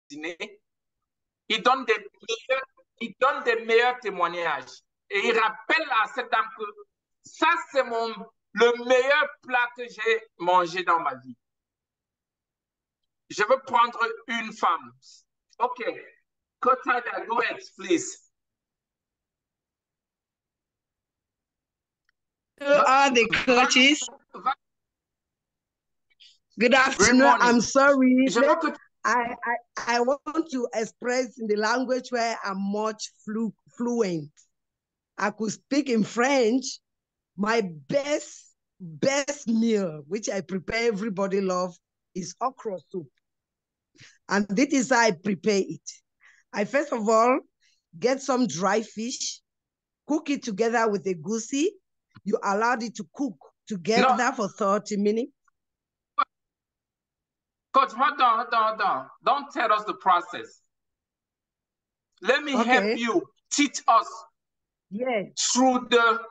cuisiner, il donne des meilleurs témoignages. Et il rappelle à cette dame que ça, c'est le meilleur plat que j'ai mangé dans ma vie. Je veux prendre une femme. OK. Kotada, go ahead, please. To all the coaches. Good afternoon. I'm sorry. I want to express in the language where I'm much fluent. I could speak in French. My best meal, which I prepare everybody love, is okra soup. And this is how I prepare it. I first of all get some dry fish, cook it together with the goosey. You allowed it to cook together for 30 minutes. Coach, hold on. Don't tell us the process. Let me help you, teach us through the...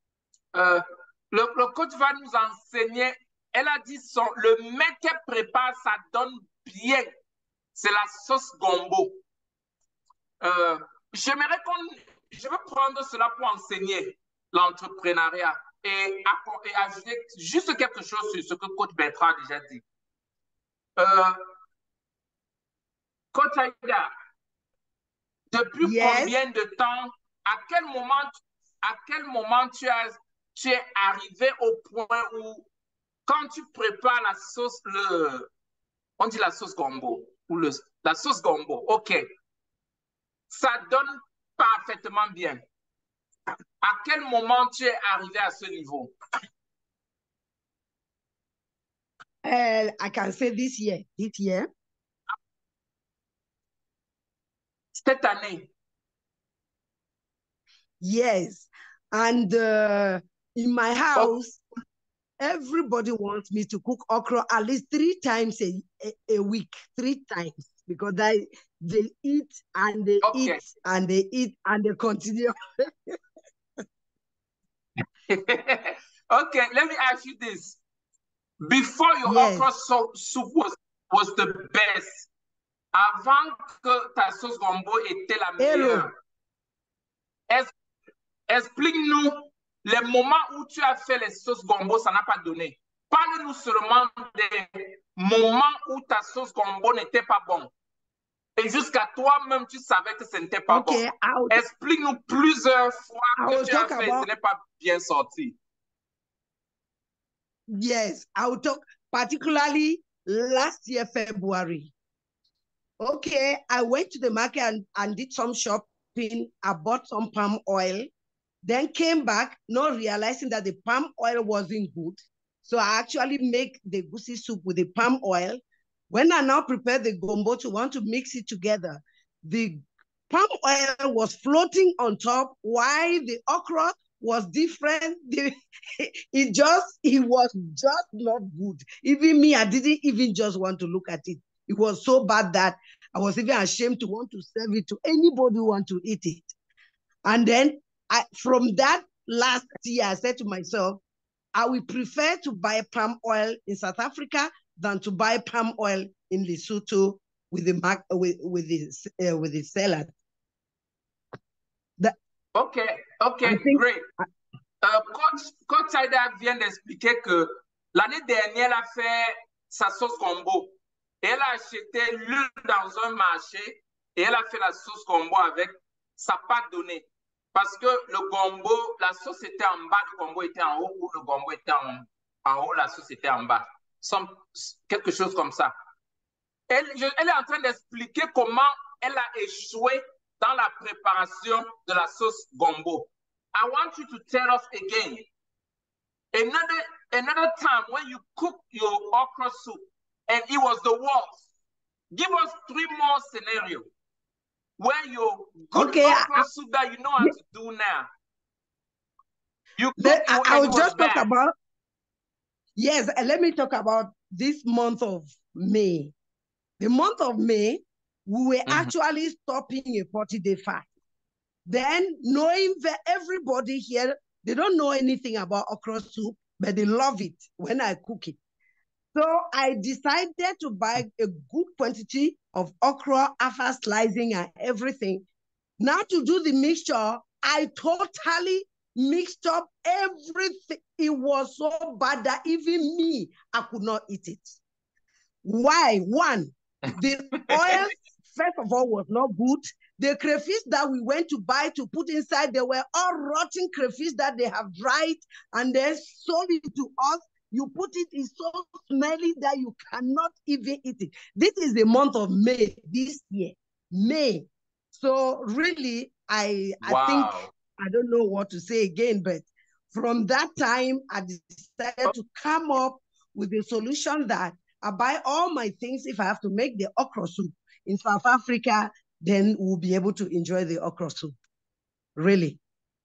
le coach va nous enseigner. Elle a dit, le mec qu'elle prépare, ça donne bien. C'est la sauce gombo. Je veux prendre cela pour enseigner l'entrepreneuriat et ajouter juste quelque chose sur ce que coach Bertrand a déjà dit. Coach Aïda, depuis combien de temps, à quel moment tu es arrivé au point où, quand tu prépares la sauce, on dit la sauce gombo, ou la sauce gombo, OK, ça donne parfaitement bien. À quel moment tu es arrivé à ce niveau? I can say this year. Cette année. Yes. And in my house, everybody wants me to cook okra at least 3 times a week, 3 times, because they eat and they eat and they eat and they continue. Okay, let me ask you this. Before your okra soup was the best, avant que ta sauce gombo était la meilleure, explique-nous les moments où tu as fait les sauces gombo, ça n'a pas donné. Parle-nous seulement des moments où ta sauce gombo n'était pas bonne. Et jusqu'à toi-même, tu savais que ce n'était pas bon. Explique-nous plusieurs fois que tu as fait, ce n'est pas bien sorti. Yes, I will talk particularly last year, February. Okay, I went to the market and did some shopping. I bought some palm oil, then came back, not realizing that the palm oil wasn't good. So I actually make the goosey soup with the palm oil. When I now prepare the gombo to want to mix it together, the palm oil was floating on top while the okra was different. It was just not good. Even me, I didn't even just want to look at it. It was so bad that I was even ashamed to want to serve it to anybody who want to eat it. And then from that last year, I said to myself, I will prefer to buy palm oil in South Africa than to buy palm oil in Lesotho with the salad. Okay, great. Coach Aïda vient d'expliquer que l'année dernière, elle a fait sa sauce gombo. Et elle a acheté l'huile dans un marché et elle a fait la sauce gombo avec. Ça n'a pas donné. Parce que le gombo, la sauce était en bas, le gombo était en haut, ou le gombo était en haut, la sauce était en bas. Quelque chose comme ça. Elle est en train d'expliquer comment elle a échoué dans la préparation de la sauce gombo. I want you to tell us again. Another time when you cook your okra soup and it was the worst. Give us 3 more scenarios where your good okra soup that you know how to do now. I will just talk about, yes, let me talk about this month of May. The month of May, we were actually stopping a 40-day fast. Then knowing that everybody here, they don't know anything about okra soup, but they love it when I cook it. So I decided to buy a good quantity of okra after slicing and everything. Now to do the mixture, I totally mixed up everything. It was so bad that even me, I could not eat it. Why? One, the oil, first of all, was not good. The crayfish that we went to buy to put inside, they were all rotten crayfish that they have dried and then sold it to us. You put it, it's so smelly that you cannot even eat it. This is the month of May this year, May. So really, I think, I don't know what to say again, but from that time, I decided to come up with a solution that I buy all my things if I have to make the okra soup in South Africa, then we'll be able to enjoy the okra soup. Really.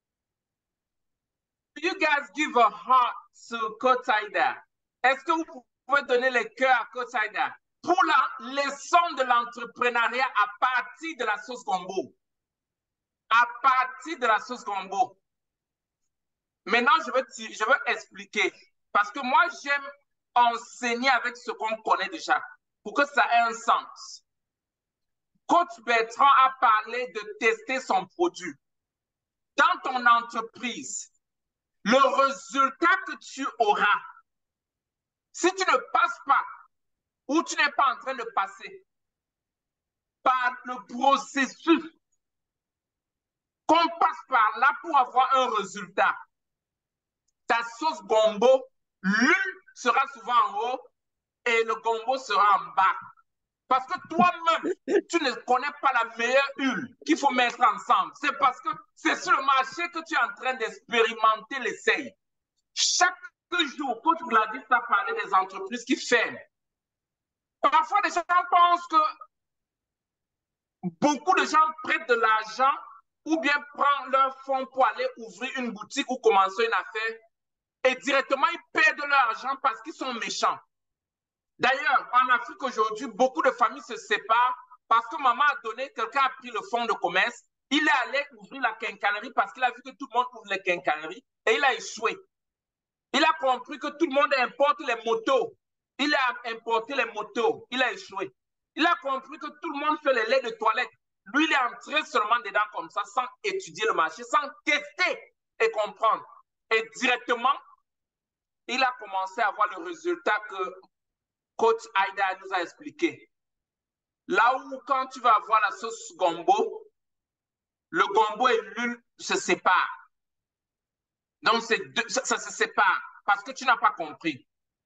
You guys give a heart to Coach Aida. Est-ce que vous pouvez donner le cœur à Coach Aida pour la leçon de l'entrepreneuriat à partir de la sauce gombo? À partir de la sauce gombo. Maintenant, je veux expliquer. Parce que moi, j'aime enseigner avec ce qu'on connaît déjà pour que ça ait un sens. Coach Bertrand a parlé de tester son produit. Dans ton entreprise, le résultat que tu auras, si tu ne passes pas ou tu n'es pas en train de passer par le processus qu'on passe par là pour avoir un résultat, ta sauce gombo, l'huile sera souvent en haut et le gombo sera en bas. Parce que toi-même, tu ne connais pas la meilleure huile qu'il faut mettre ensemble. C'est parce que c'est sur le marché que tu es en train d'expérimenter l'essai. Chaque jour, quand tu l'as dit, tu as parlé des entreprises qui ferment. Parfois, les gens pensent que beaucoup de gens prêtent de l'argent ou bien prennent leur fonds pour aller ouvrir une boutique ou commencer une affaire et directement, ils perdent leur argent parce qu'ils sont méchants. D'ailleurs, en Afrique aujourd'hui, beaucoup de familles se séparent parce que maman a donné, quelqu'un a pris le fonds de commerce, il est allé ouvrir la quincaillerie parce qu'il a vu que tout le monde ouvre les quincailleries et il a échoué. Il a compris que tout le monde importe les motos. Il a importé les motos, il a échoué. Il a compris que tout le monde fait les laits de toilette. Lui, il est entré seulement dedans comme ça, sans étudier le marché, sans tester et comprendre. Et directement, il a commencé à voir le résultat que Coach Aida nous a expliqué. Là où, quand tu vas voir la sauce gombo, le gombo et l'huile se séparent. Donc, ça se sépare parce que tu n'as pas compris.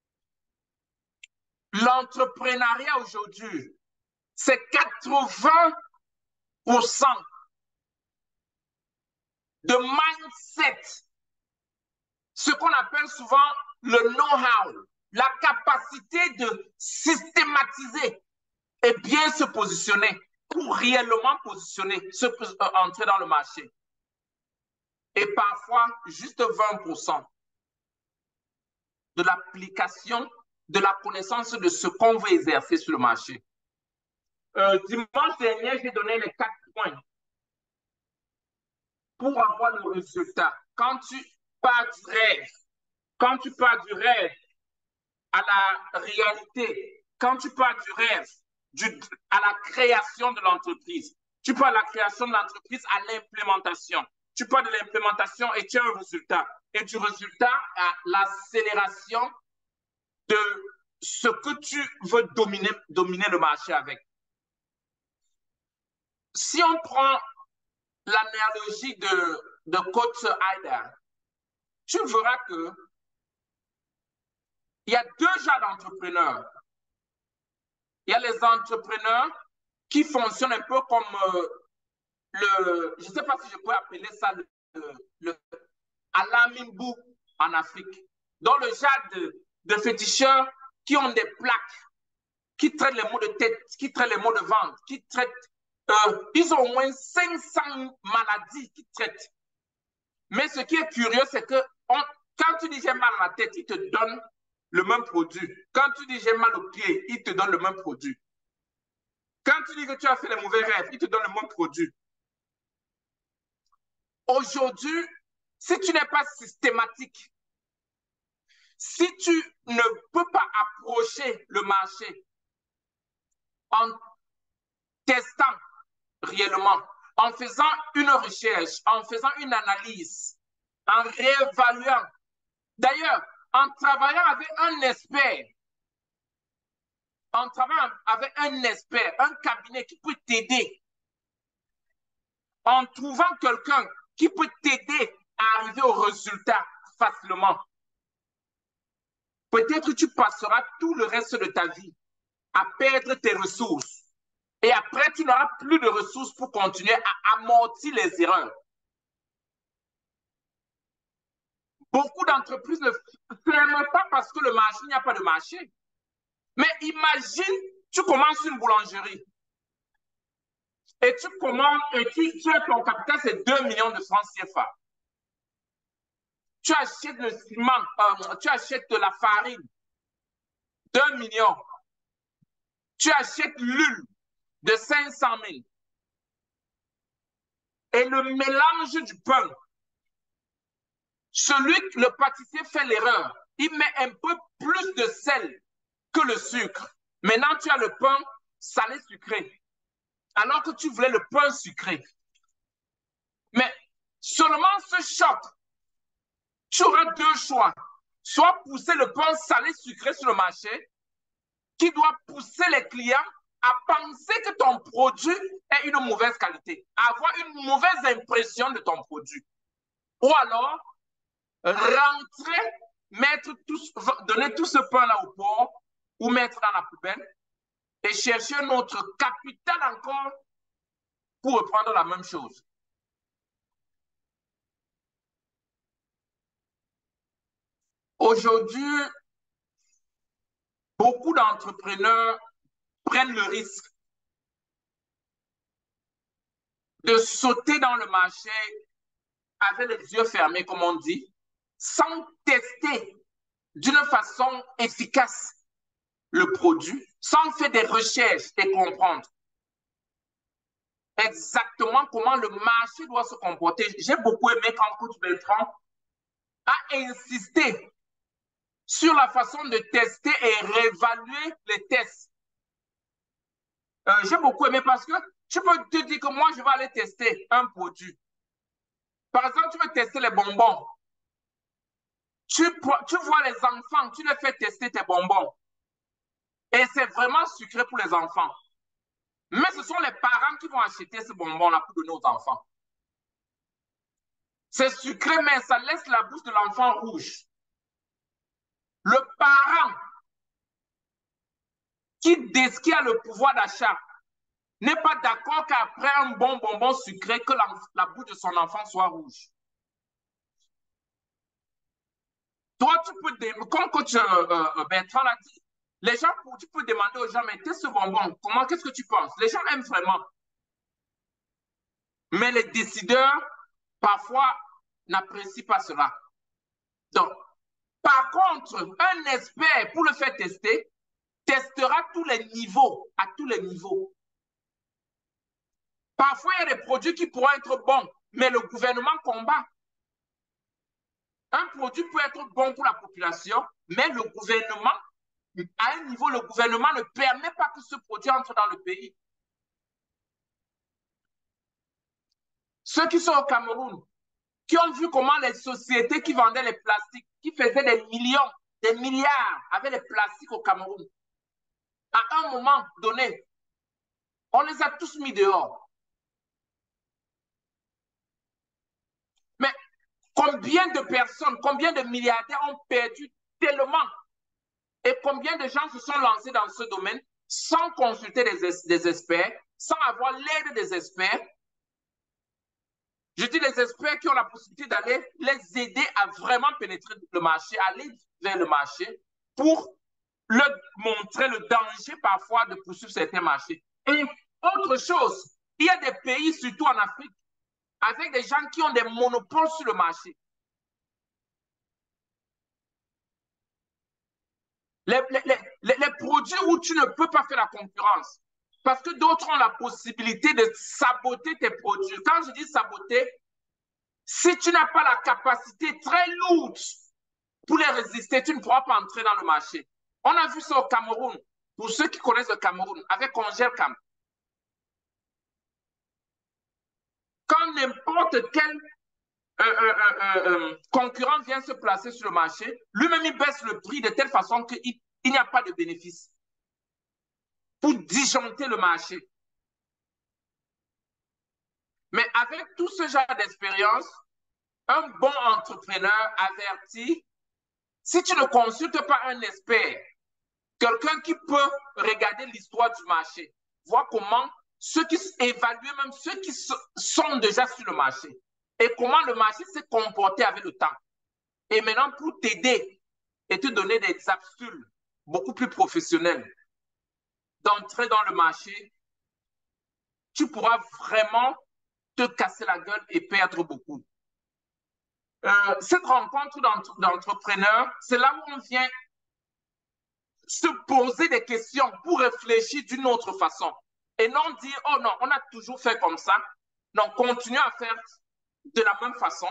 L'entrepreneuriat aujourd'hui, c'est 80% de mindset. Ce qu'on appelle souvent le know-how, la capacité de systématiser et bien se positionner pour réellement positionner, entrer dans le marché. Et parfois, juste 20% de l'application, de la connaissance de ce qu'on veut exercer sur le marché. Dimanche dernier, j'ai donné les 4 points pour avoir le résultat. Quand tu pars du rêve, quand tu pars du rêve à la réalité, quand tu pars du rêve à la création de l'entreprise, tu pars de la création de l'entreprise à l'implémentation. Tu pars de l'implémentation et tu as un résultat. Et du résultat à l'accélération de ce que tu veux dominer le marché avec. Si on prend l'analogie de Coach Aida, tu verras que il y a 2 genres d'entrepreneurs. Il y a les entrepreneurs qui fonctionnent un peu comme je ne sais pas si je peux appeler ça le Alamimbu en Afrique. Dans le genre de féticheurs qui ont des plaques, qui traitent les maux de tête, qui traitent les maux de ventre, qui traitent... ils ont au moins 500 maladies qu'ils traitent. Mais ce qui est curieux, c'est que quand tu dis j'ai mal à la tête, ils te donnent le même produit. Quand tu dis j'ai mal aux pieds, ils te donnent le même produit. Quand tu dis que tu as fait les mauvais rêves, ils te donnent le même produit. Aujourd'hui, si tu n'es pas systématique, Si tu ne peux pas approcher le marché en testant réellement, en faisant une recherche, en faisant une analyse, en réévaluant, d'ailleurs, en travaillant avec un expert, en travaillant avec un expert, un cabinet qui peut t'aider, en trouvant quelqu'un qui peut t'aider à arriver au résultat facilement. Peut-être que tu passeras tout le reste de ta vie à perdre tes ressources. Et après, tu n'auras plus de ressources pour continuer à amortir les erreurs. Beaucoup d'entreprises ne ferment pas parce que le marché, il n'y a pas de marché. Mais imagine, tu commences une boulangerie. Et tu commandes, et tu as ton capital, c'est 2 millions de francs CFA. Tu achètes le ciment, tu achètes de la farine, 2 millions. Tu achètes l'huile de 500 000. Et le mélange du pain, le pâtissier fait l'erreur. Il met un peu plus de sel que le sucre. Maintenant, tu as le pain salé sucré. Alors que tu voulais le pain sucré. Mais seulement ce choc, tu auras deux choix. Soit pousser le pain salé sucré sur le marché, qui doit pousser les clients à penser que ton produit est une mauvaise qualité, à avoir une mauvaise impression de ton produit. Ou alors, rentrer, donner tout ce pain-là au port ou mettre dans la poubelle et chercher notre capital encore pour reprendre la même chose. Aujourd'hui, beaucoup d'entrepreneurs prennent le risque de sauter dans le marché avec les yeux fermés, comme on dit, sans tester d'une façon efficace le produit, sans faire des recherches et comprendre exactement comment le marché doit se comporter. J'ai beaucoup aimé quand Coach Bertrand a insisté sur la façon de tester et réévaluer les tests. J'ai beaucoup aimé parce que tu peux te dire que moi, je vais aller tester un produit. Par exemple, tu veux tester les bonbons. Tu vois les enfants, tu les fais tester tes bonbons. Et c'est vraiment sucré pour les enfants. Mais ce sont les parents qui vont acheter ce bonbon-là pour donner aux enfants. C'est sucré, mais ça laisse la bouche de l'enfant rouge. Le parent qui a le pouvoir d'achat n'est pas d'accord qu'après un bon bonbon sucré, que la bouche de son enfant soit rouge. Toi, tu peux, comme coach Bertrand l'a dit, les gens, tu peux demander aux gens, mais teste ce bonbon, qu'est-ce que tu penses? Les gens aiment vraiment. Mais les décideurs, parfois, n'apprécient pas cela. Donc, par contre, un expert, pour le faire tester, testera tous les niveaux, à tous les niveaux. Parfois, il y a des produits qui pourront être bons, mais le gouvernement combat. Un produit peut être bon pour la population, mais le gouvernement, à un niveau, le gouvernement ne permet pas que ce produit entre dans le pays. Ceux qui sont au Cameroun, qui ont vu comment les sociétés qui vendaient les plastiques, qui faisaient des millions, des milliards avec les plastiques au Cameroun, à un moment donné, on les a tous mis dehors. Mais combien de personnes, combien de milliardaires ont perdu tellement? Et combien de gens se sont lancés dans ce domaine sans consulter des experts, sans avoir l'aide des experts? Je dis les experts qui ont la possibilité d'aller les aider à vraiment pénétrer le marché, aller vers le marché pour leur montrer le danger parfois de poursuivre certains marchés. Et autre chose, il y a des pays, surtout en Afrique, avec des gens qui ont des monopoles sur le marché. Les produits où tu ne peux pas faire la concurrence, parce que d'autres ont la possibilité de saboter tes produits. Quand je dis saboter, si tu n'as pas la capacité très lourde pour les résister, tu ne pourras pas entrer dans le marché. On a vu ça au Cameroun. Pour ceux qui connaissent le Cameroun, avec Congelcam. Quand n'importe quel concurrent vient se placer sur le marché, lui-même, il baisse le prix de telle façon qu'il n'y a pas de bénéfice pour disjoncter le marché. Mais avec tout ce genre d'expérience, un bon entrepreneur averti, si tu ne consultes pas un expert, quelqu'un qui peut regarder l'histoire du marché, voir comment évaluer même ceux qui sont déjà sur le marché et comment le marché s'est comporté avec le temps. Et maintenant, pour t'aider et te donner des capsules beaucoup plus professionnelles d'entrer dans le marché, tu pourras vraiment te casser la gueule et perdre beaucoup. Cette rencontre d'entrepreneurs, c'est là où on vient se poser des questions pour réfléchir d'une autre façon. Et non dire, oh non, on a toujours fait comme ça. Non, continue à faire de la même façon.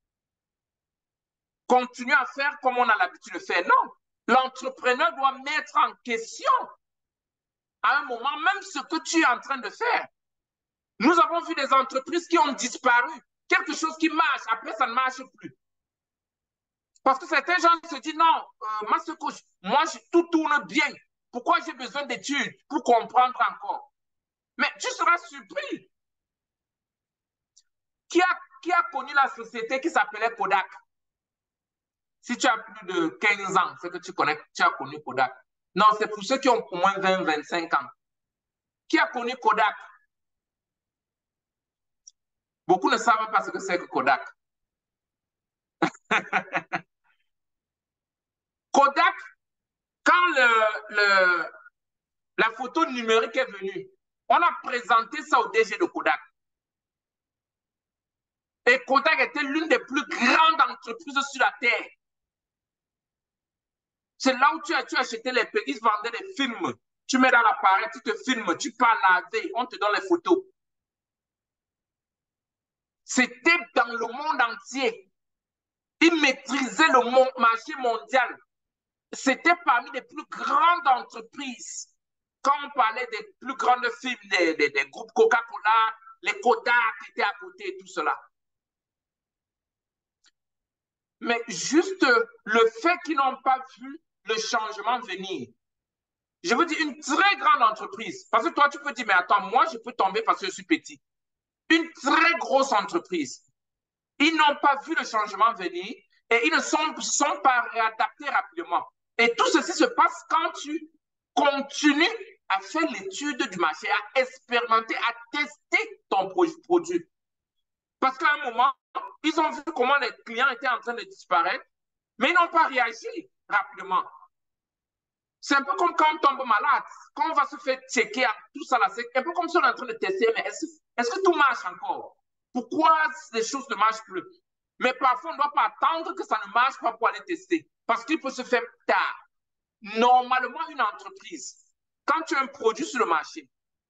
Continue à faire comme on a l'habitude de faire. Non, l'entrepreneur doit mettre en question à un moment même ce que tu es en train de faire. Nous avons vu des entreprises qui ont disparu. Quelque chose qui marche, après ça ne marche plus. Parce que certains gens se disent, non, Master Coach, moi, tout tourne bien. Pourquoi j'ai besoin d'études pour comprendre encore? Mais tu seras surpris. Qui a connu la société qui s'appelait Kodak? Si tu as plus de 15 ans, c'est que tu connais, tu as connu Kodak. Non, c'est pour ceux qui ont au moins 20, 25 ans. Qui a connu Kodak? Beaucoup ne savent pas ce que c'est que Kodak. Kodak, quand la photo numérique est venue, on a présenté ça au DG de Kodak. Et Kodak était l'une des plus grandes entreprises sur la Terre. C'est là où tu achetais les pays, ils vendaient des films. Tu mets dans l'appareil, tu te filmes, tu parles la veille, on te donne les photos. C'était dans le monde entier. Ils maîtrisaient le marché mondial. C'était parmi les plus grandes entreprises. Quand on parlait des plus grandes firmes, des groupes Coca-Cola, les Kodak étaient à côté et tout cela. Mais juste le fait qu'ils n'ont pas vu le changement venir. Je veux dire, une très grande entreprise. Parce que toi, tu peux dire, mais attends, moi, je peux tomber parce que je suis petit. Une très grosse entreprise. Ils n'ont pas vu le changement venir et ils ne sont pas réadaptés rapidement. Et tout ceci se passe quand tu continues à faire l'étude du marché, à expérimenter, à tester ton produit. Parce qu'à un moment, ils ont vu comment les clients étaient en train de disparaître, mais ils n'ont pas réagi rapidement. C'est un peu comme quand on tombe malade, quand on va se faire checker tout ça là, c'est un peu comme si on est en train de tester, mais est-ce que tout marche encore? Pourquoi les choses ne marchent plus? Mais parfois, on ne doit pas attendre que ça ne marche pas pour aller tester, parce qu'il peut se faire tard. Normalement, une entreprise, quand tu as un produit sur le marché,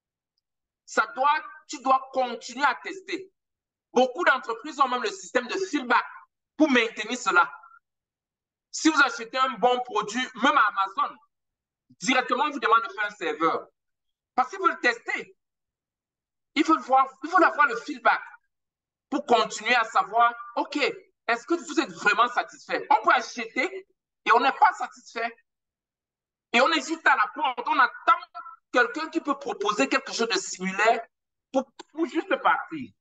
tu dois continuer à tester. Beaucoup d'entreprises ont même le système de feedback pour maintenir cela. Si vous achetez un bon produit, même à Amazon, directement, on vous demande de faire un serveur. Parce qu'il faut le tester. Il faut avoir le feedback pour continuer à savoir, OK, est-ce que vous êtes vraiment satisfait? On peut acheter et on n'est pas satisfait. Et on est juste à la porte, on attend quelqu'un qui peut proposer quelque chose de similaire pour juste partir.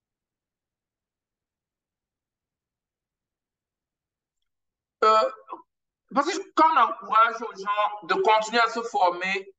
Parce que quand on encourage aux gens de continuer à se former,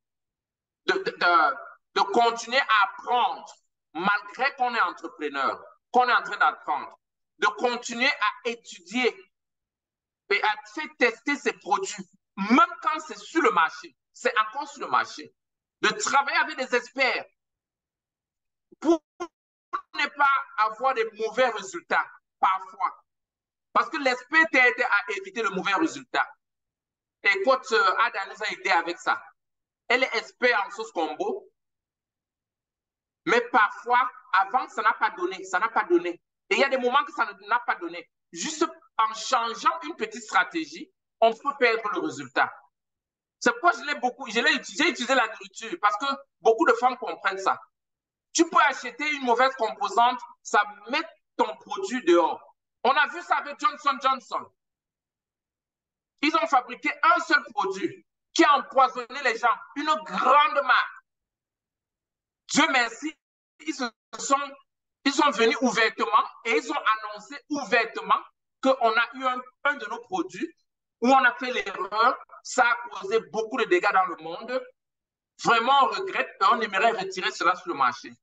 de continuer à apprendre, malgré qu'on est entrepreneur, qu'on est en train d'apprendre, de continuer à étudier et à faire tester ses produits, même quand c'est sur le marché, c'est encore sur le marché, de travailler avec des experts pour ne pas avoir des mauvais résultats parfois. Parce que l'expert t'aide à éviter le mauvais résultat. Et coach Ada nous a aidé avec ça. Elle est experte en sauce combo, mais parfois, avant, ça n'a pas donné, ça n'a pas donné. Et il y a des moments que ça n'a pas donné. Juste en changeant une petite stratégie, on peut perdre le résultat. C'est pourquoi j'ai utilisé la nourriture, parce que beaucoup de femmes comprennent ça. Tu peux acheter une mauvaise composante, ça met ton produit dehors. On a vu ça avec Johnson & Johnson. Ils ont fabriqué un seul produit qui a empoisonné les gens, une grande marque. Dieu merci, ils sont venus ouvertement et ils ont annoncé ouvertement qu'on a eu un de nos produits où on a fait l'erreur, ça a causé beaucoup de dégâts dans le monde. Vraiment, on regrette et on aimerait retirer cela sur le marché.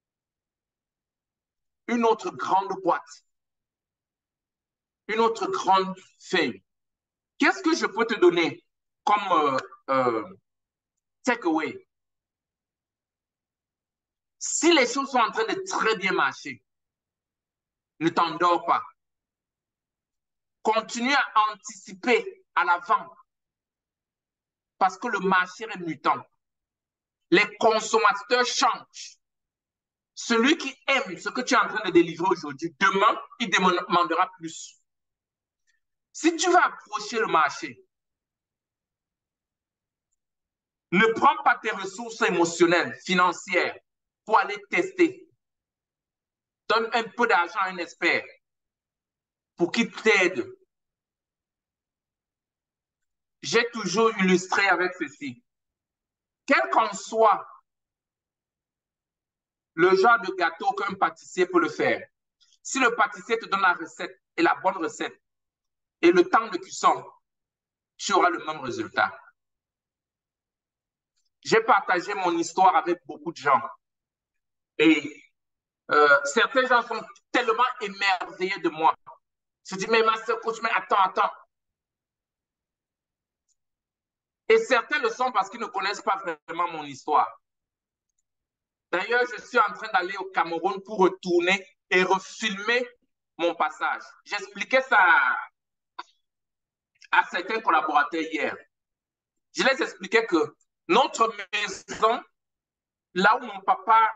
Une autre grande boîte, une autre grande feuille. Qu'est-ce que je peux te donner comme takeaway? Si les choses sont en train de très bien marcher, ne t'endors pas. Continue à anticiper à l'avant parce que le marché est mutant. Les consommateurs changent. Celui qui aime ce que tu es en train de délivrer aujourd'hui, demain, il demandera plus. Si tu vas approcher le marché, ne prends pas tes ressources émotionnelles, financières, pour aller tester. Donne un peu d'argent à un expert pour qu'il t'aide. J'ai toujours illustré avec ceci. Quel qu'en soit le genre de gâteau qu'un pâtissier peut le faire, si le pâtissier te donne la recette et la bonne recette et le temps de cuisson, tu auras le même résultat. J'ai partagé mon histoire avec beaucoup de gens et certains gens sont tellement émerveillés de moi. Je dis, mais master coach, mais attends. Et certains le sont parce qu'ils ne connaissent pas vraiment mon histoire. D'ailleurs, je suis en train d'aller au Cameroun pour retourner et refilmer mon passage. J'expliquais ça à certains collaborateurs hier. Je les expliquais que notre maison, là où mon papa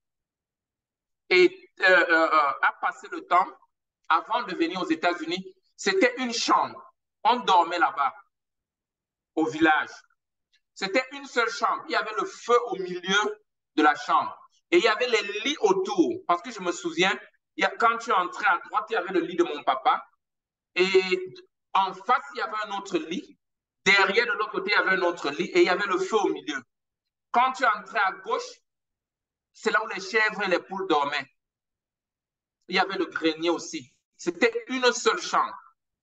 a passé le temps avant de venir aux États-Unis, c'était une chambre. On dormait là-bas, au village. C'était une seule chambre. Il y avait le feu au milieu de la chambre. Et il y avait les lits autour. Parce que je me souviens, quand tu entrais à droite, il y avait le lit de mon papa. Et en face, il y avait un autre lit. Derrière, de l'autre côté, il y avait un autre lit. Et il y avait le feu au milieu. Quand tu entrais à gauche, c'est là où les chèvres et les poules dormaient. Il y avait le grenier aussi. C'était une seule chambre.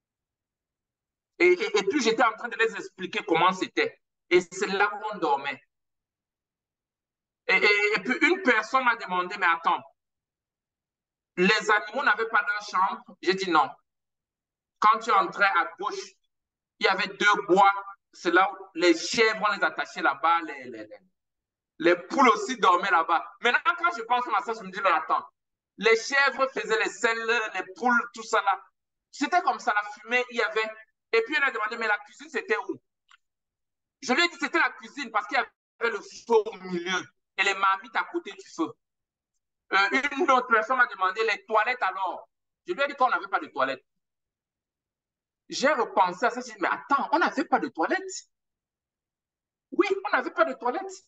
Et puis, j'étais en train de les expliquer comment c'était. Et c'est là où on dormait. Et puis, une personne m'a demandé, mais attends, les animaux n'avaient pas leur chambre? J'ai dit non. Quand tu entrais à gauche, il y avait deux bois. C'est là où les chèvres, on les attachait là-bas. Les poules aussi dormaient là-bas. Maintenant, quand je pense à ça, je me dis, mais attends, les chèvres faisaient les selles, les poules, tout ça là. C'était comme ça, la fumée, il y avait. Et puis, elle a demandé, mais la cuisine, c'était où? Je lui ai dit, c'était la cuisine parce qu'il y avait le feu au milieu et les marmites à côté du feu. Une autre personne m'a demandé, les toilettes alors? Je lui ai dit qu'on n'avait pas de toilettes. J'ai repensé à ça, j'ai dit, mais attends, on n'avait pas de toilettes? Oui, on n'avait pas de toilettes.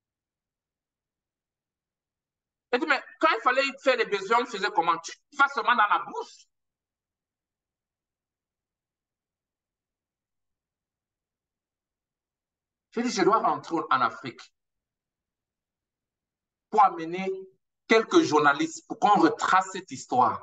J'ai dit, mais quand il fallait faire les besoins, on faisait comment? Tu vas seulement dans la bouche. J'ai dit, je dois rentrer en Afrique pour amener quelques journalistes pour qu'on retrace cette histoire.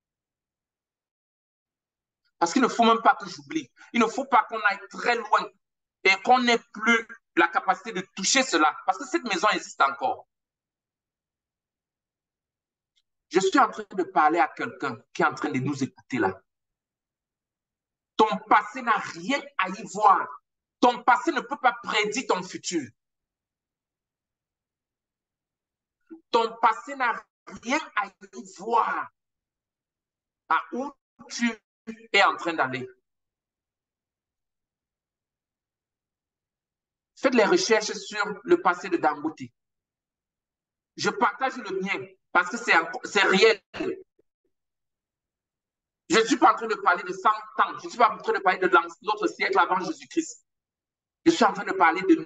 Parce qu'il ne faut même pas que j'oublie. Il ne faut pas qu'on aille très loin et qu'on n'ait plus la capacité de toucher cela. Parce que cette maison existe encore. Je suis en train de parler à quelqu'un qui est en train de nous écouter là. Ton passé n'a rien à y voir. Ton passé ne peut pas prédire ton futur. Ton passé n'a rien à y voir à où tu es en train d'aller. Faites les recherches sur le passé de Dangote. Je partage le mien parce que c'est réel. Je ne suis pas en train de parler de 100 ans. Je ne suis pas en train de parler de l'autre siècle avant Jésus-Christ. Je suis en train de parler de...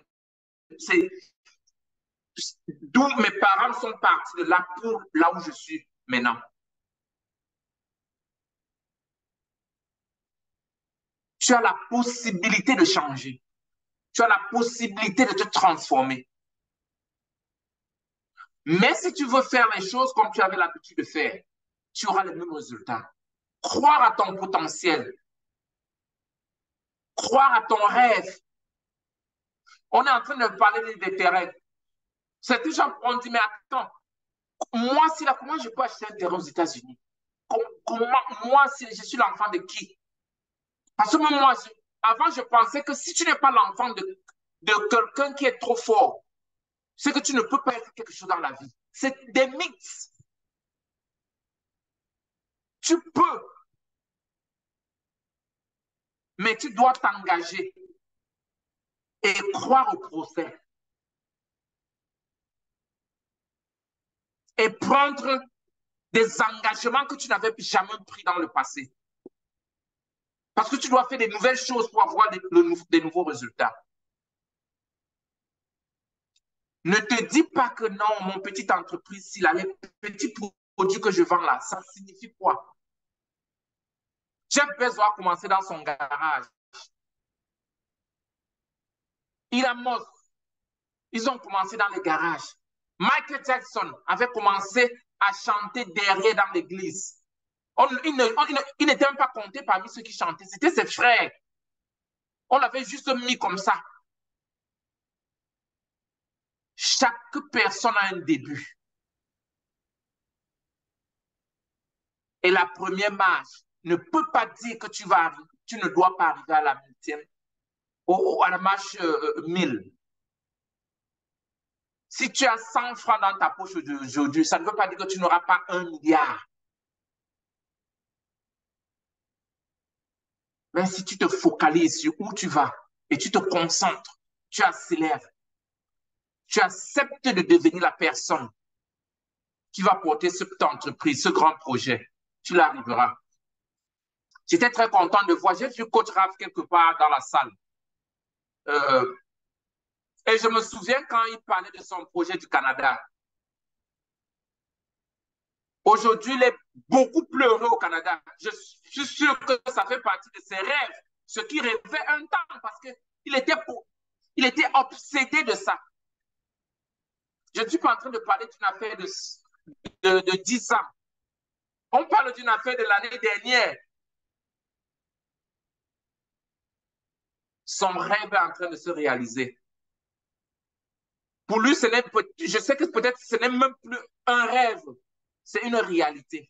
D'où mes parents sont partis de là pour là où je suis maintenant. Tu as la possibilité de changer. Tu as la possibilité de te transformer. Mais si tu veux faire les choses comme tu avais l'habitude de faire, tu auras les mêmes résultats. Croire à ton potentiel. Croire à ton rêve. On est en train de parler des terrains. Certains gens ont dit, mais attends, moi, comment je peux acheter un terrain aux États-Unis? Moi, si je suis l'enfant de qui? Parce que moi, avant, je pensais que si tu n'es pas l'enfant de quelqu'un qui est trop fort, c'est que tu ne peux pas être quelque chose dans la vie. C'est des mythes. Tu peux, mais tu dois t'engager et croire au procès. Et prendre des engagements que tu n'avais jamais pris dans le passé. Parce que tu dois faire des nouvelles choses pour avoir des nouveaux résultats. Ne te dis pas que non, mon petite entreprise, s'il a les petits produits que je vends là, ça signifie quoi? Jeff Bezos a commencé dans son garage. Elon Musk, ils ont commencé dans les garages. Michael Jackson avait commencé à chanter derrière dans l'église. Il n'était même pas compté parmi ceux qui chantaient. C'était ses frères. On l'avait juste mis comme ça. Chaque personne a un début. Et la première marche ne peut pas dire que tu ne dois pas arriver à la 1000e, à la marche 1000. Si tu as 100 francs dans ta poche aujourd'hui, ça ne veut pas dire que tu n'auras pas 1 milliard. Mais si tu te focalises sur où tu vas et tu te concentres, tu accélères, tu acceptes de devenir la personne qui va porter cette entreprise, ce grand projet, tu l'arriveras. J'étais très content de voir, j'ai vu Coach Raph quelque part dans la salle. Et je me souviens quand il parlait de son projet du Canada. Aujourd'hui, il est beaucoup plus heureux au Canada. Je suis sûr que ça fait partie de ses rêves, ce qu'il rêvait un temps, parce qu'il était obsédé de ça. Je ne suis pas en train de parler d'une affaire de 10 ans. On parle d'une affaire de l'année dernière. Son rêve est en train de se réaliser. Pour lui, je sais que peut-être ce n'est même plus un rêve, c'est une réalité.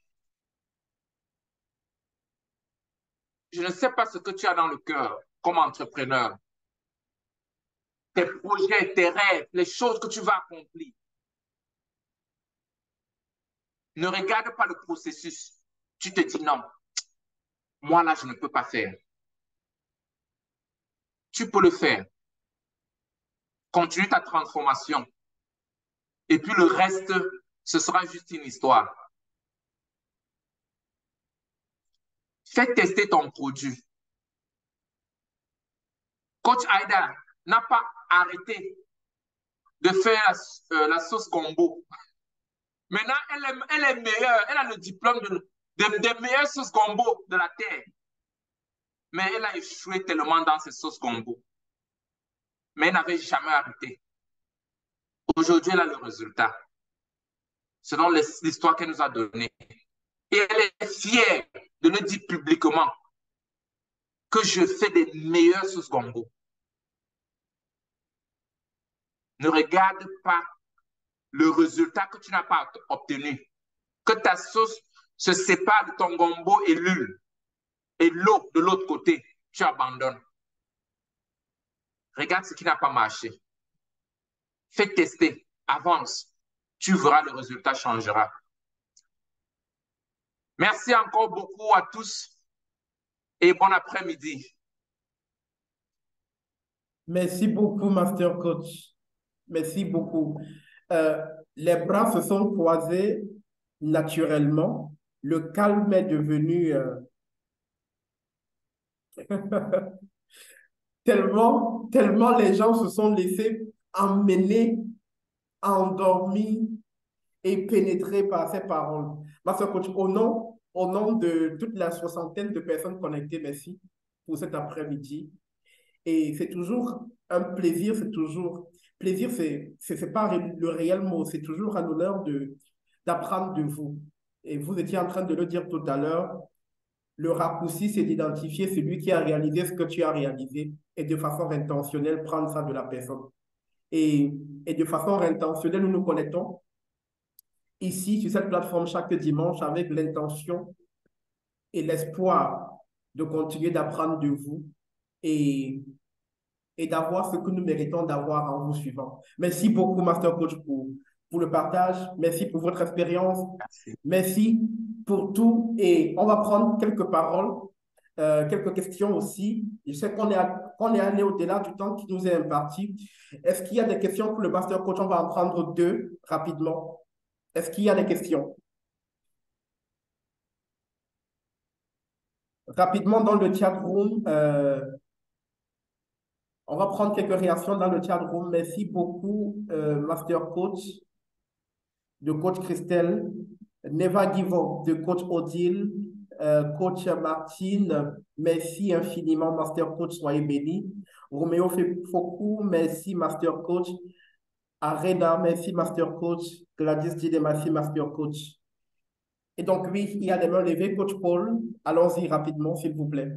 Je ne sais pas ce que tu as dans le cœur comme entrepreneur. Tes projets, tes rêves, les choses que tu vas accomplir. Ne regarde pas le processus. Tu te dis non. Moi, là, je ne peux pas faire. Tu peux le faire. Continue ta transformation. Et puis le reste, ce sera juste une histoire. Fais tester ton produit. Coach Aïda n'a pas arrêté de faire la sauce gombo. Maintenant, elle est meilleure. Elle a le diplôme des meilleures sauces gombo de la terre. Mais elle a échoué tellement dans ses sauces gombo. Mais elle n'avait jamais arrêté. Aujourd'hui, elle a le résultat. Selon l'histoire qu'elle nous a donnée. Et elle est fière de le dire publiquement que je fais des meilleures sauces gombo. Ne regarde pas le résultat que tu n'as pas obtenu. Que ta sauce se sépare de ton gombo et l'huile. Et l'eau de l'autre côté, tu abandonnes. Regarde ce qui n'a pas marché. Fais tester, avance. Tu verras, le résultat changera. Merci encore beaucoup à tous et bon après-midi. Merci beaucoup, Master Coach. Merci beaucoup. Les bras se sont croisés naturellement. Le calme est devenu Tellement les gens se sont laissés emmener, endormis et pénétrés par ces paroles. Ma soeur coach, au nom de toute la soixantaine de personnes connectées, merci pour cet après-midi. Et c'est toujours un plaisir, plaisir, c'est pas le réel mot, c'est toujours un honneur d'apprendre de vous. Et vous étiez en train de le dire tout à l'heure, le raccourci, c'est d'identifier celui qui a réalisé ce que tu as réalisé et de façon intentionnelle, prendre ça de la personne. Et, et de façon intentionnelle, nous nous connectons ici sur cette plateforme chaque dimanche avec l'intention et l'espoir de continuer d'apprendre de vous et, et d'avoir ce que nous méritons d'avoir en vous suivant. Merci beaucoup, Master Coach, pour le partage. Merci pour votre expérience. Merci. Merci pour tout. Et on va prendre quelques paroles, quelques questions aussi. Je sais qu'on est allé au-delà du temps qui nous est imparti. Est-ce qu'il y a des questions pour le Master Coach? On va en prendre deux rapidement. Est-ce qu'il y a des questions? Rapidement dans le chat room, on va prendre quelques réactions dans le chat room. Merci beaucoup, Master Coach, de Coach Christelle, Never Give Up, de Coach Odile, Coach Martine. Merci infiniment, Master Coach, soyez bénis. Roméo Fokou, merci, Master Coach. Arena, merci, Master Coach. Gladys Dide, merci, Master Coach. Et donc, oui, il y a des mains levées. Coach Paul, allons-y rapidement, s'il vous plaît.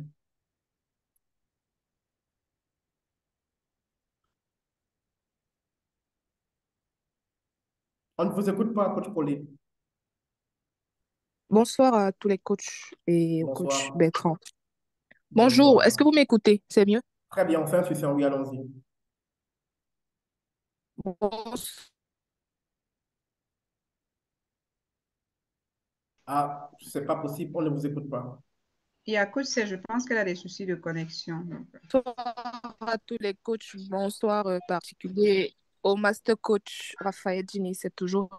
On ne vous écoute pas, Coach Pauline. Bonsoir à tous les coachs et au coach Bonsoir. Bertrand. Bonjour, Bonsoir. est-ce que vous m'écoutez? C'est mieux? Très bien, enfin, oui, allons-y. Ah, c'est pas possible, on ne vous écoute pas. Il y a coach, je pense qu'elle a des soucis de connexion. Bonsoir à tous les coachs. Bonsoir particulier au master coach Raphaël Dini. C'est toujours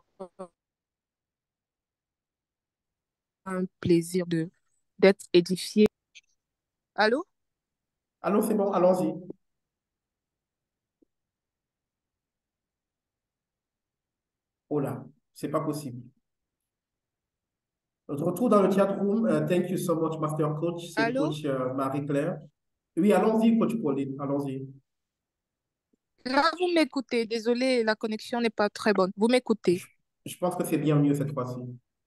un plaisir d'être édifié. Allô? Allô, c'est bon, allons-y. Oh là, c'est pas possible. Notre retour dans le chat room. Thank you so much, Master Coach. C'est Allô? Coach Marie-Claire. Oui, allons-y, Coach Pauline, allons-y. Là, vous m'écoutez. Désolée, la connexion n'est pas très bonne. Vous m'écoutez? Je pense que c'est bien mieux cette fois-ci.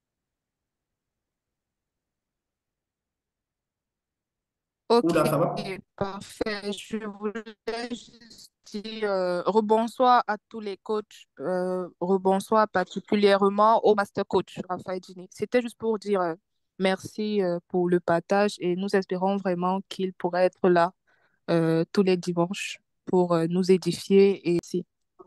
Ok, Oula, ça va? parfait. Je voulais juste dire rebonsoir à tous les coachs, rebonsoir particulièrement au master coach Raphaël Dini. C'était juste pour dire merci pour le partage et nous espérons vraiment qu'il pourrait être là tous les dimanches pour nous édifier et si.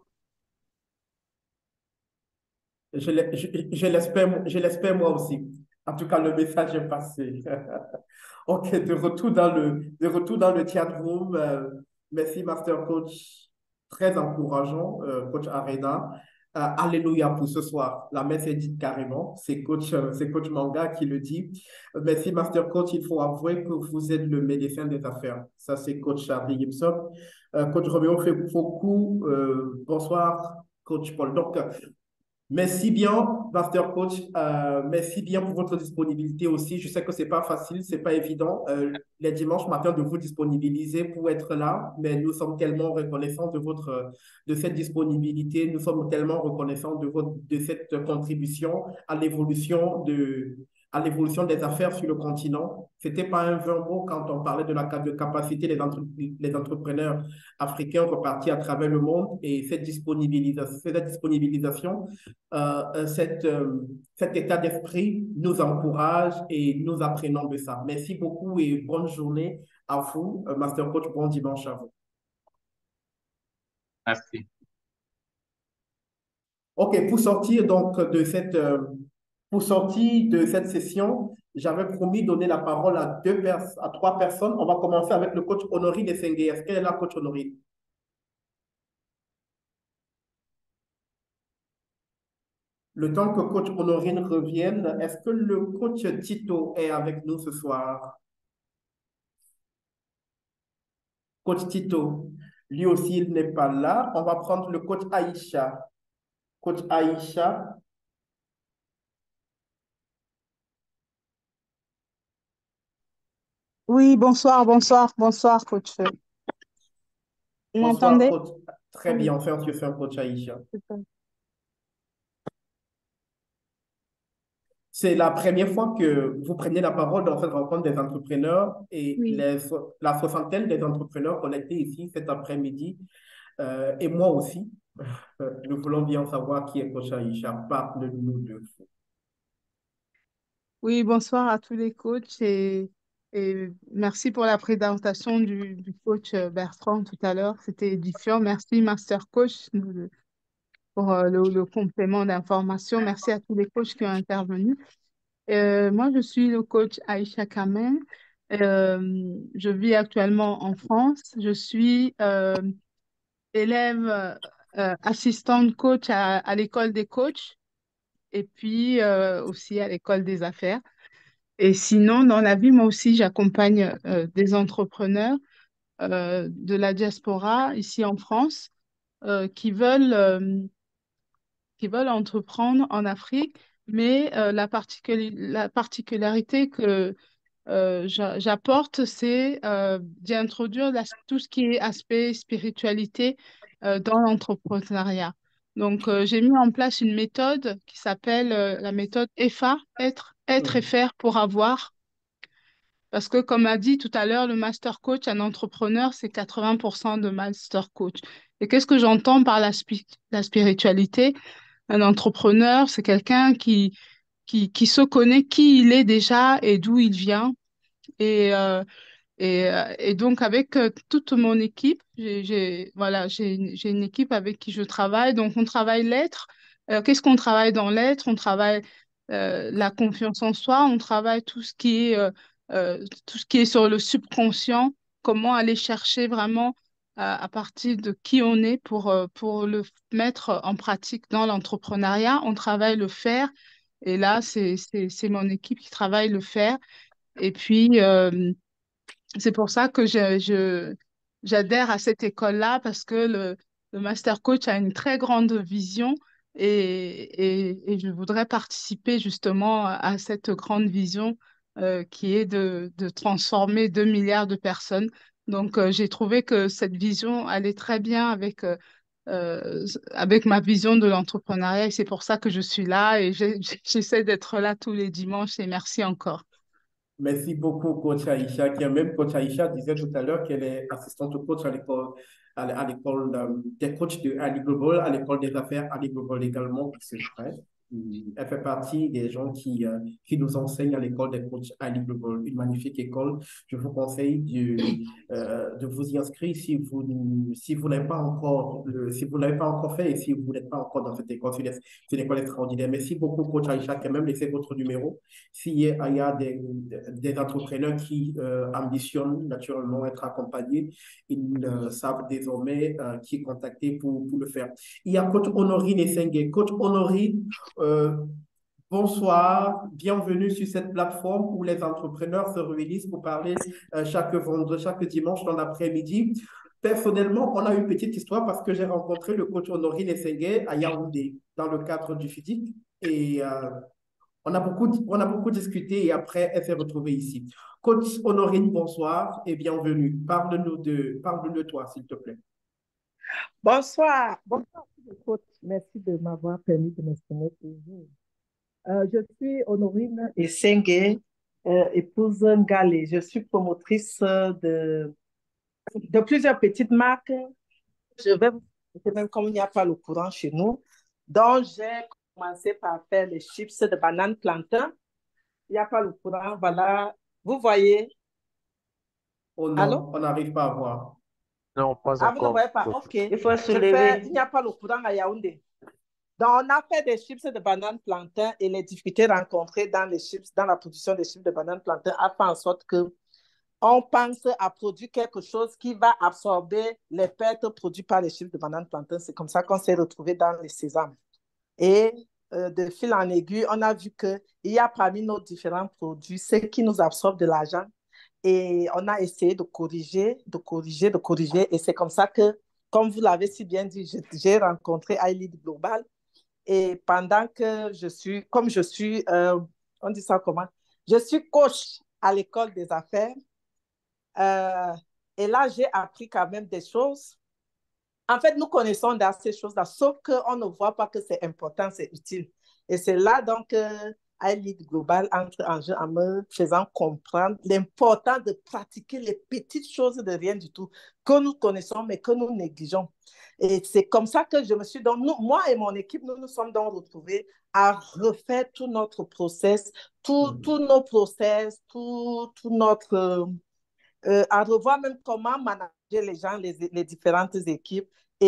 Je l'espère moi aussi. En tout cas, le message est passé. OK, de retour dans le chat room. Merci, Master Coach. Très encourageant, Coach Arena. Alléluia pour ce soir. La messe est dite carrément. C'est Coach Manga qui le dit. Merci, Master Coach. Il faut avouer que vous êtes le médecin des affaires. Ça, c'est Coach Charlie Gibson. Coach Roméo fait beaucoup. Bonsoir, Coach Paul. Donc, merci bien, Master Coach. Merci bien pour votre disponibilité aussi. Je sais que c'est pas facile, c'est pas évident les dimanches matins de vous disponibiliser pour être là, mais nous sommes tellement reconnaissants de cette disponibilité. Nous sommes tellement reconnaissants de cette contribution à l'évolution des affaires sur le continent. C'était pas un vain mot quand on parlait de capacité des entrepreneurs africains repartis à travers le monde et cette disponibilisation cet état d'esprit nous encourage et nous apprenons de ça. Merci beaucoup et bonne journée à vous, Master Coach. Bon dimanche à vous. Merci. OK, pour sortir donc pour sortir de cette session, j'avais promis de donner la parole à trois personnes. On va commencer avec le coach Honorine Essengue. Est-ce qu'elle est là, coach Honorine? Le temps que coach Honorine revienne, est-ce que le coach Tito est avec nous ce soir? Coach Tito, lui aussi, il n'est pas là. On va prendre le coach Aïcha. Coach Aïcha. Oui, bonsoir, coach. Vous Bonsoir, m'entendez? coach. Très Oui, bien, enfin, on se fait un coach Aïcha. super. C'est la première fois que vous prenez la parole dans cette rencontre des entrepreneurs et Oui. la soixantaine des entrepreneurs connectés ici cet après-midi. Et moi aussi, nous voulons bien savoir qui est coach Aïcha. Parle-nous de vous. Oui, bonsoir à tous les coachs et merci pour la présentation du coach Bertrand tout à l'heure. C'était édifiant. Merci, Master Coach, pour le complément d'information. Merci à tous les coachs qui ont intervenu. Moi, je suis le coach Aïcha Kamen. Je vis actuellement en France. Je suis élève assistante coach à l'école des coachs et puis aussi à l'école des affaires. Et sinon, dans la vie, moi aussi, j'accompagne des entrepreneurs de la diaspora ici en France qui veulent entreprendre en Afrique, mais la particularité que j'apporte, c'est d'y introduire tout ce qui est aspect spiritualité dans l'entrepreneuriat. Donc, j'ai mis en place une méthode qui s'appelle la méthode EFA, être et Hmm. faire pour avoir. Parce que, comme a dit tout à l'heure, le master coach, un entrepreneur, c'est 80% de master coach. Et qu'est-ce que j'entends par la spiritualité? Un entrepreneur, c'est quelqu'un qui se connaît qui il est déjà et d'où il vient. Et, euh, et donc, avec toute mon équipe, voilà, j'ai une équipe avec qui je travaille. Donc, on travaille l'être. Qu'est-ce qu'on travaille dans l'être? On travaille la confiance en soi. On travaille tout ce qui est sur le subconscient. Comment aller chercher vraiment à partir de qui on est pour le mettre en pratique dans l'entrepreneuriat. On travaille le faire. Et là, c'est mon équipe qui travaille le faire. Et puis, c'est pour ça que j'adhère à cette école-là parce que le Master Coach a une très grande vision et je voudrais participer justement à cette grande vision qui est de transformer 2 milliards de personnes. Donc, j'ai trouvé que cette vision allait très bien avec ma vision de l'entrepreneuriat et c'est pour ça que je suis là et j'essaie d'être là tous les dimanches et merci encore. Merci beaucoup, coach Aïcha, qui est même coach Aïcha disait tout à l'heure qu'elle est assistante coach à l'école des coachs de Ali Global, à l'école des affaires Ali Global également, et c'est vrai. Elle fait partie des gens qui nous enseignent à l'école des coachs Ali Global, une magnifique école. Je vous conseille de vous y inscrire si vous n'avez pas encore, si vous l'avez pas encore fait et si vous n'êtes pas encore dans cette école. C'est une école extraordinaire. Merci beaucoup, coach Aïcha, qui a même laissé votre numéro. S'il y a des entrepreneurs qui ambitionnent naturellement être accompagnés, ils savent désormais qui contacter pour le faire. Il y a coach Honorine Essengue. Coach Honorine, euh, bonsoir, bienvenue sur cette plateforme où les entrepreneurs se réunissent pour parler chaque vendredi, chaque dimanche dans l'après-midi. Personnellement, on a une petite histoire parce que j'ai rencontré le coach Honorine Essengue à Yaoundé dans le cadre du FIDIC et on a beaucoup discuté et après, elle s'est retrouvée ici. Coach Honorine, bonsoir et bienvenue. Parle-nous de toi, s'il te plaît. Bonsoir. Bonsoir, coach. Merci de m'avoir permis de m'exprimer pour vous. Je suis Honorine Essengue, épouse Ngalé. Je suis promotrice de plusieurs petites marques. Je vais vous dire, même comme il n'y a pas le courant chez nous, donc j'ai commencé par faire les chips de banane plantain. Il n'y a pas le courant, voilà. Vous voyez? Oh Allô? non, on n'arrive pas à voir. Non, pas Ah, vous ne encore. voyez pas? OK. Il faut se lever. Il n'y a pas le courant à Yaoundé. Donc, on a fait des chips de banane plantain et les difficultés rencontrées dans les chips, dans la production des chips de banane plantain a fait en sorte que on pense à produire quelque chose qui va absorber les pertes produites par les chips de banane plantain. C'est comme ça qu'on s'est retrouvé dans les sésames. Et de fil en aiguille, on a vu qu'il y a parmi nos différents produits ce qui nous absorbe de l'argent Et on a essayé de corriger, de corriger, de corriger. Et c'est comme ça que, comme vous l'avez si bien dit, j'ai rencontré iLead Global. Et pendant que comme je suis, on dit ça comment? Je suis coach à l'école des affaires. Euh, et là, j'ai appris quand même des choses. En fait, nous connaissons dans ces choses-là, sauf qu'on ne voit pas que c'est important, c'est utile. Et c'est là donc iLead Global entre en jeu en me faisant comprendre l'important de pratiquer les petites choses de rien du tout que nous connaissons mais que nous négligeons. Et c'est comme ça que je me suis donc, moi et mon équipe, nous nous sommes donc retrouvés à refaire tout notre process, tous nos process, tout notre à revoir même comment manager les gens, les différentes équipes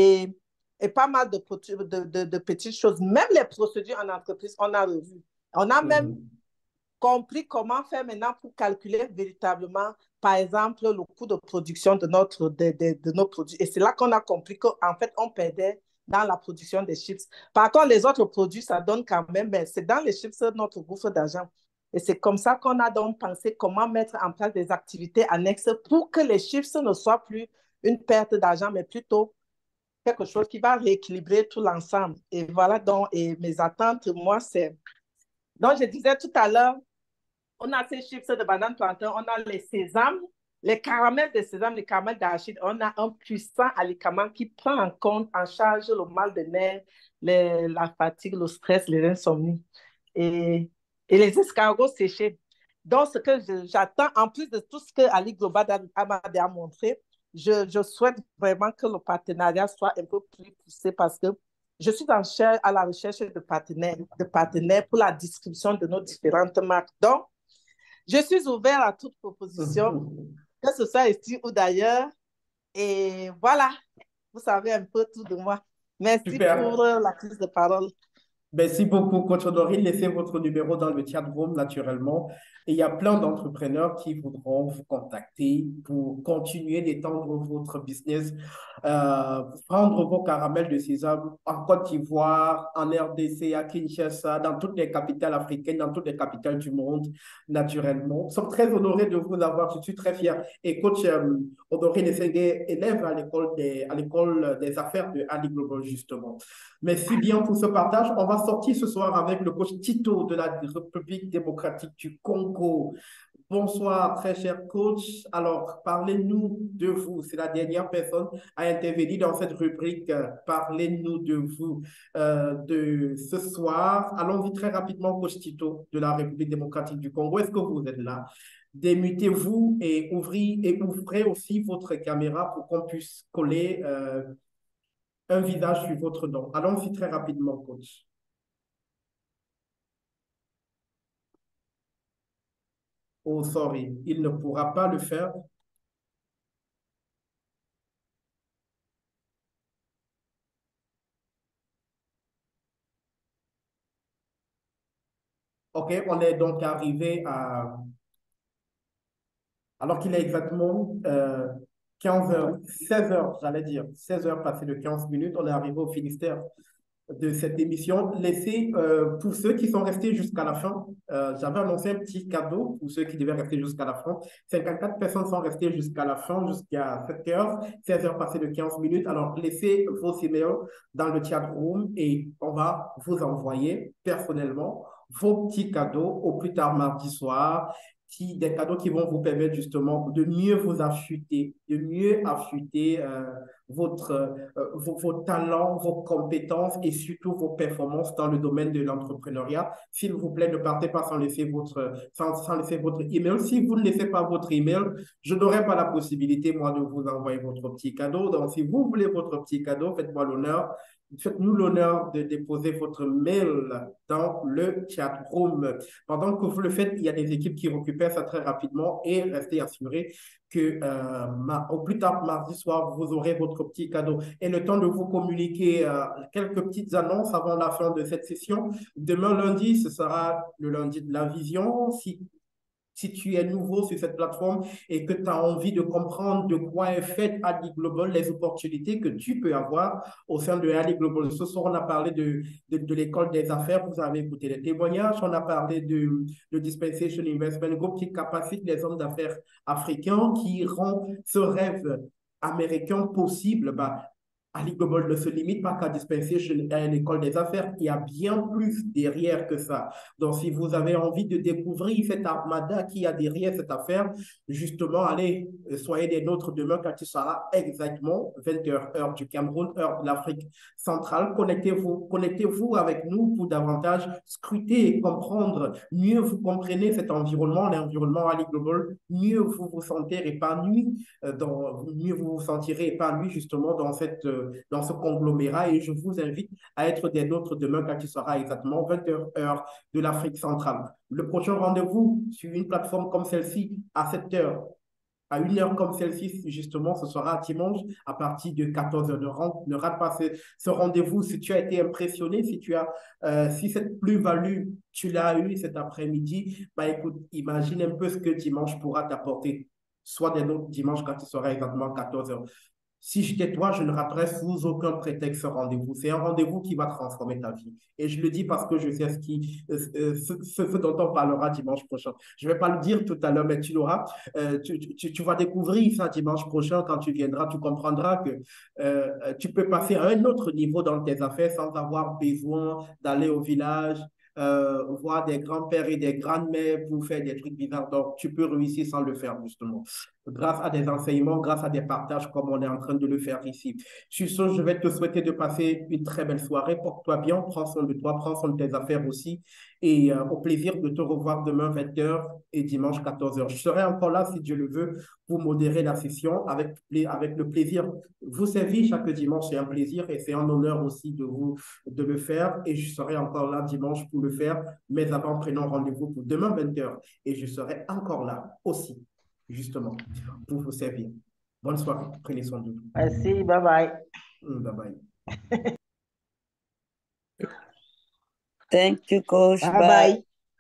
et pas mal de petites choses. Même les procédures en entreprise, on a revu. On a même compris comment faire maintenant pour calculer véritablement, par exemple, le coût de production de nos produits. Et c'est là qu'on a compris qu'en fait, on perdait dans la production des chips. Par contre, les autres produits, ça donne quand même, mais c'est dans les chips notre gouffre d'argent. Et c'est comme ça qu'on a donc pensé comment mettre en place des activités annexes pour que les chiffres ne soient plus une perte d'argent, mais plutôt quelque chose qui va rééquilibrer tout l'ensemble. Et voilà donc, et mes attentes, moi, c'est... Donc, je disais tout à l'heure, on a ces chips de banane plantain, on a les sésames, les caramels de sésame, les caramels d'arachide. On a un puissant alicament qui prend en compte, en charge le mal de nerfs, la fatigue, le stress, les insomnies. Et les escargots séchés. Donc, ce que j'attends, en plus de tout ce que Ali Global a montré, je souhaite vraiment que le partenariat soit un peu plus poussé parce que je suis à la recherche de partenaires pour la distribution de nos différentes marques. Donc, je suis ouvert à toute proposition, que ce soit ici ou d'ailleurs. Et voilà, vous savez un peu tout de moi. Merci Super. pour la prise de parole. Merci beaucoup, Coach Honorine. Laissez votre numéro dans le chat room naturellement. Et il y a plein d'entrepreneurs qui voudront vous contacter pour continuer d'étendre votre business, prendre vos caramels de sésame en Côte d'Ivoire, en RDC, à Kinshasa, dans toutes les capitales africaines, dans toutes les capitales du monde, naturellement. Nous sommes très honorés de vous avoir. Je suis très fier. Et Coach Honorine Essengue, élève à l'école des affaires de Ali Global, justement. Merci bien pour ce partage. On va sortir ce soir avec le coach Tito de la République démocratique du Congo. Bonsoir, très cher coach. Alors, parlez-nous de vous. C'est la dernière personne à intervenir dans cette rubrique. Parlez-nous de vous de ce soir. Allons-y très rapidement, coach Tito de la République démocratique du Congo. Est-ce que vous êtes là? Démutez-vous et ouvrez aussi votre caméra pour qu'on puisse coller un visage sur votre nom. Allons-y très rapidement, coach. Oh, sorry, il ne pourra pas le faire. OK, on est donc arrivé à... Alors qu'il est exactement 15 heures, 16 heures, j'allais dire, 16 heures passées de 15 minutes, on est arrivé au Finistère de cette émission. Laissez, pour ceux qui sont restés jusqu'à la fin, j'avais annoncé un petit cadeau pour ceux qui devaient rester jusqu'à la fin. 54 personnes sont restées jusqu'à la fin, jusqu'à 7 heures, 16 heures passées de 15 minutes. Alors, laissez vos emails dans le chat room et on va vous envoyer personnellement vos petits cadeaux au plus tard mardi soir. Des cadeaux qui vont vous permettre justement de mieux vous affûter, de mieux affûter vos talents, vos compétences et surtout vos performances dans le domaine de l'entrepreneuriat. S'il vous plaît, ne partez pas sans laisser sans laisser votre email. Si vous ne laissez pas votre email, je n'aurai pas la possibilité, moi, de vous envoyer votre petit cadeau. Donc, si vous voulez votre petit cadeau, faites-moi l'honneur. Faites-nous l'honneur de déposer votre mail dans le chat room. Pendant que vous le faites, il y a des équipes qui récupèrent ça très rapidement et restez assurés que au plus tard mardi soir, vous aurez votre petit cadeau. Et le temps de vous communiquer quelques petites annonces avant la fin de cette session. Demain lundi, ce sera le lundi de la vision. Si si tu es nouveau sur cette plateforme et que tu as envie de comprendre de quoi est faite Ali Global, les opportunités que tu peux avoir au sein de Ali Global. Ce soir, on a parlé de l'école des affaires, vous avez écouté les témoignages, on a parlé de Dispensation Investment Group qui capacite les hommes d'affaires africains, qui rend ce rêve américain possible. Bah, Ali Global ne se limite pas qu'à Dispensation à l'école des affaires. Il y a bien plus derrière que ça. Donc, si vous avez envie de découvrir cette armada qui y a derrière cette affaire, justement, allez, soyez des nôtres demain quand il sera exactement 20h, heure du Cameroun, heure de l'Afrique centrale. Connectez-vous avec nous pour davantage scruter et comprendre. Mieux vous comprenez cet environnement, l'environnement Ali Global, mieux vous vous sentez épanoui, mieux vous vous sentirez épanoui justement dans ce conglomérat et je vous invite à être des nôtres demain quand il sera exactement 20h heure de l'Afrique centrale. Le prochain rendez-vous sur une plateforme comme celle-ci à 7h, à 1h comme celle-ci, justement, ce sera dimanche à partir de 14h. Ne rate pas ce rendez-vous. Si tu as été impressionné, si cette plus-value, tu l'as eu cet après-midi, bah écoute, imagine un peu ce que dimanche pourra t'apporter. Soit des nôtres dimanche quand il sera exactement 14h. Si j'étais toi, je ne raterais sous aucun prétexte ce rendez-vous. C'est un rendez-vous qui va transformer ta vie. Et je le dis parce que je sais ce dont on parlera dimanche prochain. Je ne vais pas le dire tout à l'heure, mais tu l'auras. Tu vas découvrir ça dimanche prochain quand tu viendras. Tu comprendras que tu peux passer à un autre niveau dans tes affaires sans avoir besoin d'aller au village, voir des grands-pères et des grandes-mères pour faire des trucs bizarres. Donc, tu peux réussir sans le faire, justement. Grâce à des enseignements, grâce à des partages comme on est en train de le faire ici. Sur ce, je vais te souhaiter de passer une très belle soirée. Porte-toi bien, prends soin de toi, prends soin de tes affaires aussi. Et au plaisir de te revoir demain 20h et dimanche 14h. Je serai encore là, si Dieu le veut, pour modérer la session avec le plaisir. Vous servir chaque dimanche, c'est un plaisir et c'est un honneur aussi de le faire. Et je serai encore là dimanche pour le faire. Mais avant, prenons rendez-vous pour demain 20h. Et je serai encore là aussi, justement, pour vous servir. Bonne soirée. Prenez soin de vous. Merci. Bye bye. Bye bye. Thank you, Coach. Bye bye.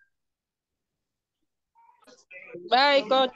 Bye, Coach.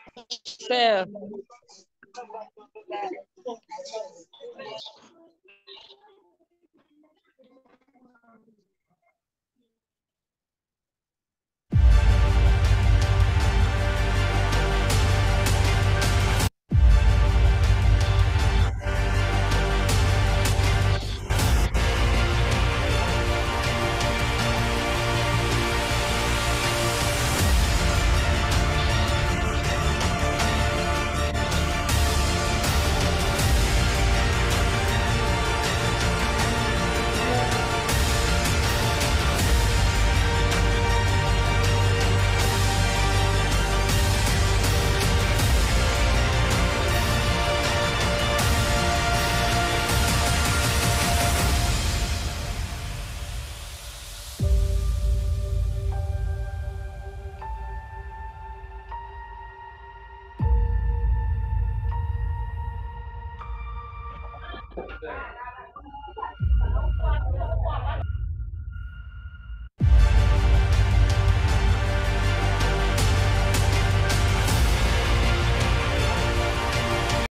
Yeah.